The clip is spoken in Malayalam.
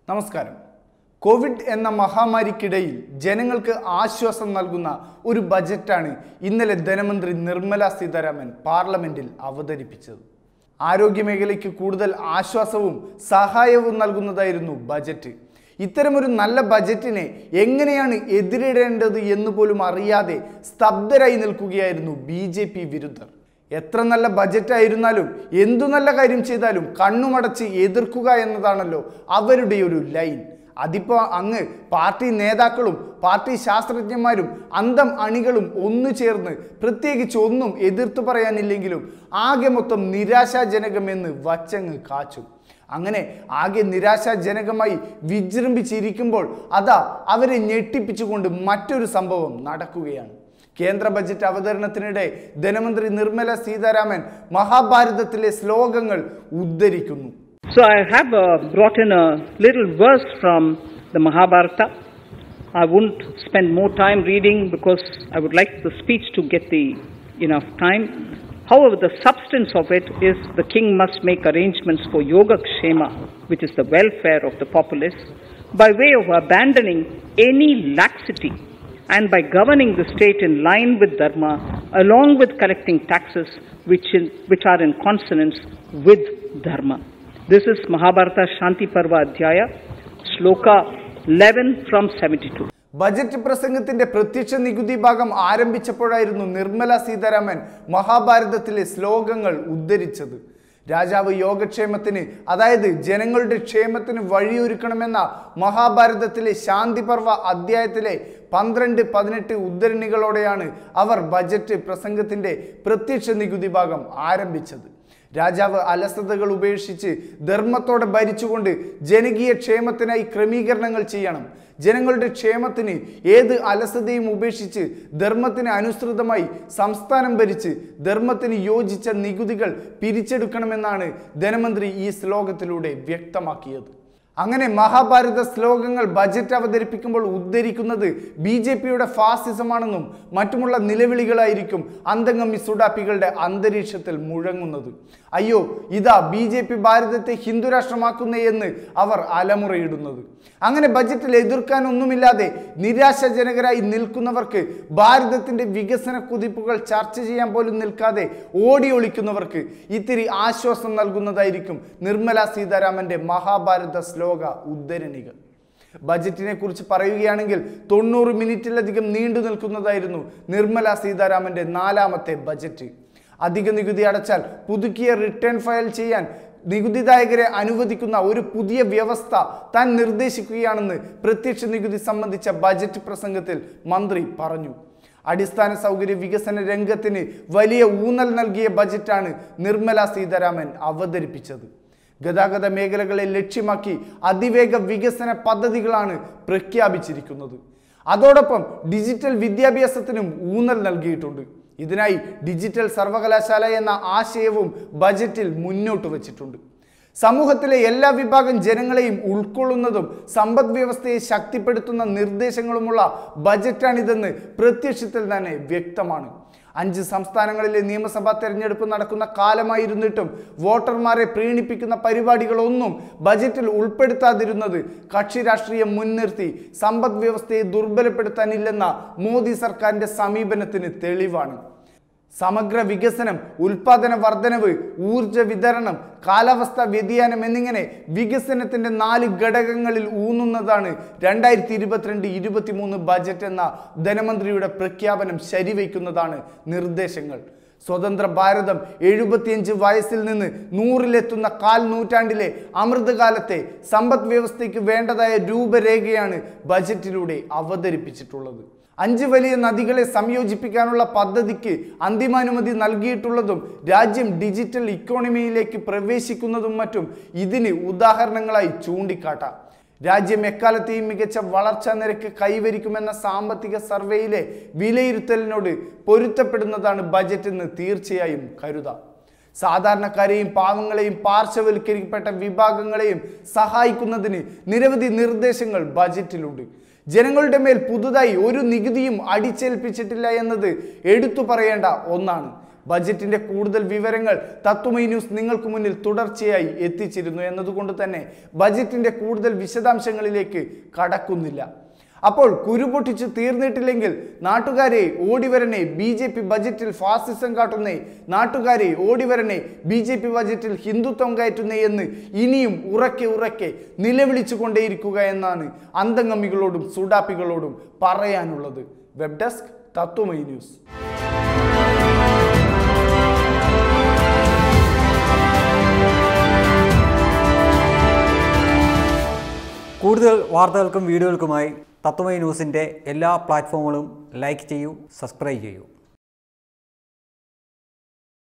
നമസ്കാരം. കോവിഡ് എന്ന മഹാമാരിക്കിടയിൽ ജനങ്ങൾക്ക് ആശ്വാസം നൽകുന്ന ഒരു ബജറ്റാണ് ഇന്നലെ ധനമന്ത്രി നിർമ്മല സീതാരാമൻ പാർലമെന്റിൽ അവതരിപ്പിച്ചത്. ആരോഗ്യമേഖലയ്ക്ക് കൂടുതൽ ആശ്വാസവും സഹായവും നൽകുന്നതായിരുന്നു ബജറ്റ്. ഇത്തരമൊരു നല്ല ബജറ്റിനെ എങ്ങനെയാണ് എതിരിടേണ്ടത് എന്ന് പോലും അറിയാതെ സ്തബ്ധരായി നിൽക്കുകയായിരുന്നു BJP വിരുദ്ധർ. എത്ര നല്ല ബജറ്റായിരുന്നാലും എന്തു നല്ല കാര്യം ചെയ്താലും കണ്ണുമടച്ച് എതിർക്കുക എന്നതാണല്ലോ അവരുടെ ഒരു ലൈൻ. അതിപ്പോൾ അങ്ങ് പാർട്ടി നേതാക്കളും പാർട്ടി ശാസ്ത്രജ്ഞന്മാരും അന്തം അണികളും ഒന്നു ചേർന്ന് പ്രത്യേകിച്ച് ഒന്നും എതിർത്തു പറയാനില്ലെങ്കിലും ആകെ മൊത്തം നിരാശാജനകമെന്ന് വച്ചങ്ങ് കാച്ചു. അങ്ങനെ ആകെ നിരാശാജനകമായി വിജൃംഭിച്ചിരിക്കുമ്പോൾ അതാ അവരെ ഞെട്ടിപ്പിച്ചുകൊണ്ട് മറ്റൊരു സംഭവം നടക്കുകയാണ്. കേന്ദ്ര ബജറ്റ് അവതരണത്തിനിടെ ധനമന്ത്രി നിർമ്മല സീതാരാമൻ മഹാഭാരതത്തിലെ ശ്ലോകങ്ങൾ ഉദ്ധരിക്കുന്നു. So I have brought in a little verse from the Mahabharata. I won't spend more time reading because I would like the speech to get enough time. However, the substance of it is the king must make arrangements for yoga kshema, which is the welfare of the populace, by way of abandoning any laxity and by governing the state in line with dharma, along with collecting taxes which are in consonance with dharma. This is Mahabharata Shanti Parva Adhyaya, Shloka 11 from 72. Budget പ്രസംഗത്തിന്റെ പ്രത്യക്ഷ നികുതി ഭാഗം ആരംഭിച്ചപ്പോഴായിരുന്നു നിർമ്മല സീതാരാമൻ മഹാഭാരതത്തിലെ ശ്ലോകങ്ങൾ ഉദ്ധരിച്ചത്. രാജാവ് യോഗക്ഷേമത്തിന്, അതായത് ജനങ്ങളുടെ ക്ഷേമത്തിന് വഴിയൊരുക്കണമെന്ന മഹാഭാരതത്തിലെ ശാന്തി പർവ അധ്യായത്തിലെ 12-18 ഉദ്ധരണികളോടെയാണ് അവർ ബജറ്റ് പ്രസംഗത്തിന്റെ പ്രത്യക്ഷ നികുതി ഭാഗം ആരംഭിച്ചത്. രാജാവ് അലസതകൾ ഉപേക്ഷിച്ച് ധർമ്മത്തോടെ ഭരിച്ചുകൊണ്ട് ജനകീയ ക്ഷേമത്തിനായി ക്രമീകരണങ്ങൾ ചെയ്യണം. ജനങ്ങളുടെ ക്ഷേമത്തിന് ഏത് അലസതയും ഉപേക്ഷിച്ച് ധർമ്മത്തിന് അനുസൃതമായി സംസ്ഥാനം ഭരിച്ച് ധർമ്മത്തിന് യോജിച്ച നികുതികൾ പിരിച്ചെടുക്കണമെന്നാണ് ധനമന്ത്രി ഈ ശ്ലോകത്തിലൂടെ വ്യക്തമാക്കിയത്. അങ്ങനെ മഹാഭാരത ശ്ലോകങ്ങൾ ബജറ്റ് അവതരിപ്പിക്കുമ്പോൾ ഉദ്ധരിക്കുന്നത് BJPയുടെ ഫാസിസമാണെന്നും മറ്റുമുള്ള നിലവിളികളായിരിക്കും അന്തംഗമി സുഡാപ്പികളുടെ അന്തരീക്ഷത്തിൽ മുഴങ്ങുന്നത്. അയ്യോ, ഇതാ BJP ഭാരതത്തെ ഹിന്ദുരാഷ്ട്രമാക്കുന്നേ എന്ന് അവർ അലമുറയിടുന്നത്. അങ്ങനെ ബജറ്റിൽ എതിർക്കാനൊന്നുമില്ലാതെ നിരാശാജനകരായി നിൽക്കുന്നവർക്ക്, ഭാരതത്തിന്റെ വികസന കുതിപ്പുകൾ ചർച്ച ചെയ്യാൻ പോലും നിൽക്കാതെ ഓടി ഒളിക്കുന്നവർക്ക് ഇത്തിരി ആശ്വാസം നൽകുന്നതായിരിക്കും നിർമ്മല സീതാരാമന്റെ മഹാഭാരത ശ്ലോക ഉദ്ധരണികൾ. ബജറ്റിനെ കുറിച്ച് പറയുകയാണെങ്കിൽ 90 മിനിറ്റിലധികം നീണ്ടു നിൽക്കുന്നതായിരുന്നു നിർമ്മല സീതാരാമന്റെ 4ാമത്തെ ബജറ്റ്. അധിക നികുതി അടച്ചാൽ പുതുക്കിയ റിട്ടേൺ ഫയൽ ചെയ്യാൻ നികുതിദായകരെ അനുവദിക്കുന്ന ഒരു പുതിയ വ്യവസ്ഥ താൻ നിർദ്ദേശിക്കുകയാണെന്ന് പ്രത്യക്ഷ നികുതി സംബന്ധിച്ച ബജറ്റ് പ്രസംഗത്തിൽ മന്ത്രി പറഞ്ഞു. അടിസ്ഥാന സൗകര്യ വികസന രംഗത്തിന് വലിയ ഊന്നൽ നൽകിയ ബജറ്റാണ് നിർമ്മല സീതാരാമൻ അവതരിപ്പിച്ചത്. ഗതാഗത മേഖലകളെ ലക്ഷ്യമാക്കി അതിവേഗ വികസന പദ്ധതികളാണ് പ്രഖ്യാപിച്ചിരിക്കുന്നത്. അതോടൊപ്പം ഡിജിറ്റൽ വിദ്യാഭ്യാസത്തിനും ഊന്നൽ നൽകിയിട്ടുണ്ട്. ഇതിനായി ഡിജിറ്റൽ സർവകലാശാല എന്ന ആശയവും ബജറ്റിൽ മുന്നോട്ട് വച്ചിട്ടുണ്ട്. സമൂഹത്തിലെ എല്ലാ വിഭാഗം ജനങ്ങളെയും ഉൾക്കൊള്ളുന്നതും സമ്പദ് വ്യവസ്ഥയെ ശക്തിപ്പെടുത്തുന്ന നിർദ്ദേശങ്ങളുമുള്ള ബജറ്റാണിതെന്ന് പ്രത്യക്ഷത്തിൽ തന്നെ വ്യക്തമാണ്. 5 സംസ്ഥാനങ്ങളിലെ നിയമസഭാ തെരഞ്ഞെടുപ്പ് നടക്കുന്ന കാലമായിരുന്നിട്ടും വോട്ടർമാരെ പ്രീണിപ്പിക്കുന്ന പരിപാടികളൊന്നും ബജറ്റിൽ ഉൾപ്പെടുത്താതിരുന്നത് കക്ഷി രാഷ്ട്രീയം മുൻനിർത്തി സമ്പദ് വ്യവസ്ഥയെ ദുർബലപ്പെടുത്താനില്ലെന്ന മോദി സർക്കാരിന്റെ സമീപനത്തിന് തെളിവാണ്. സമഗ്ര വികസനം, ഉൽപാദന വർധനവ്, ഊർജ വിതരണം, കാലാവസ്ഥാ വ്യതിയാനം എന്നിങ്ങനെ വികസനത്തിന്റെ 4 ഘടകങ്ങളിൽ ഊന്നുന്നതാണ് 2022-23 ബജറ്റ് എന്ന ധനമന്ത്രിയുടെ പ്രഖ്യാപനം ശരിവയ്ക്കുന്നതാണ് നിർദ്ദേശങ്ങൾ. സ്വതന്ത്ര ഭാരതം 75 വയസ്സിൽ നിന്ന് 100-ലെത്തുന്ന 1/4 നൂറ്റാണ്ടിലെ അമൃതകാലത്തെ സമ്പദ് വ്യവസ്ഥയ്ക്ക് വേണ്ടതായ രൂപരേഖയാണ് ബജറ്റിലൂടെ അവതരിപ്പിച്ചിട്ടുള്ളത്. 5 വലിയ നദികളെ സംയോജിപ്പിക്കാനുള്ള പദ്ധതിക്ക് അന്തിമാനുമതി നൽകിയിട്ടുള്ളതും രാജ്യം ഡിജിറ്റൽ ഇക്കോണമിയിലേക്ക് പ്രവേശിക്കുന്നതും മറ്റും ഇതിന് ഉദാഹരണങ്ങളായി ചൂണ്ടിക്കാട്ടാം. രാജ്യം എക്കാലത്തെയും മികച്ച വളർച്ചാ നിരക്ക് കൈവരിക്കുമെന്ന സാമ്പത്തിക സർവേയിലെ വിലയിരുത്തലിനോട് പൊരുത്തപ്പെടുന്നതാണ് ബജറ്റ് എന്ന് തീർച്ചയായും കരുതാം. സാധാരണക്കാരെയും പാവങ്ങളെയും പാർശ്വവൽക്കരിക്കപ്പെട്ട വിഭാഗങ്ങളെയും സഹായിക്കുന്നതിന് നിരവധി നിർദ്ദേശങ്ങൾ ബജറ്റിലുണ്ട്. ജനങ്ങളുടെ മേൽ പുതുതായി ഒരു നികുതിയും അടിച്ചേൽപ്പിച്ചിട്ടില്ല എന്നത് എടുത്തു പറയേണ്ട ഒന്നാണ്. ബജറ്റിന്റെ കൂടുതൽ വിവരങ്ങൾ തത്വമയി ന്യൂസ് നിങ്ങൾക്ക് മുന്നിൽ തുടർച്ചയായി എത്തിച്ചിരുന്നു എന്നതുകൊണ്ട് തന്നെ ബജറ്റിന്റെ കൂടുതൽ വിശദാംശങ്ങളിലേക്ക് കടക്കുന്നില്ല. അപ്പോൾ കുരുപൊട്ടിച്ച് തീർന്നിട്ടില്ലെങ്കിൽ നാട്ടുകാരെ ഓടിവരണേ, BJP ബജറ്റിൽ ഫാസിസം കാട്ടുന്നേ, നാട്ടുകാരെ ഓടിവരണേ, BJP ബജറ്റിൽ ഹിന്ദുത്വം കയറ്റുന്നേ എന്ന് ഇനിയും ഉറക്കെ ഉറക്കെ നിലവിളിച്ചു കൊണ്ടേയിരിക്കുക എന്നാണ് അന്തംഗമികളോടും സുഡാപ്പികളോടും പറയാനുള്ളത്. Web desk Tatwamayi news. കൂടുതൽ വാർത്തകൾക്കും വീഡിയോകൾക്കുമായി തത്വമയി ന്യൂസിൻ്റെ എല്ലാ പ്ലാറ്റ്ഫോമുകളും ലൈക്ക് ചെയ്യൂ, സബ്സ്ക്രൈബ് ചെയ്യൂ.